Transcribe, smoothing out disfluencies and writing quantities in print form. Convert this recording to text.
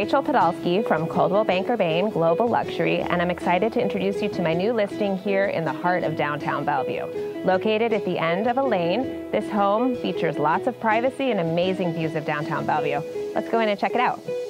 Rachel Podolsky from Coldwell Banker Bain Global Luxury, and I'm excited to introduce you to my new listing here in the heart of downtown Bellevue. Located at the end of a lane, this home features lots of privacy and amazing views of downtown Bellevue. Let's go in and check it out.